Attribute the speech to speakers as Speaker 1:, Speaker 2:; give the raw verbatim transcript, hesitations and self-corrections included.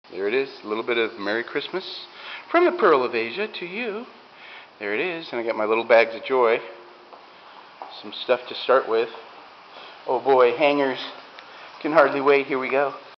Speaker 1: There it is, a little bit of Merry Christmas from the Pearl of Asia to you. There it is, and I got my little bags of joy. Some stuff to start with. Oh boy, hangers. Can hardly wait. Here we go.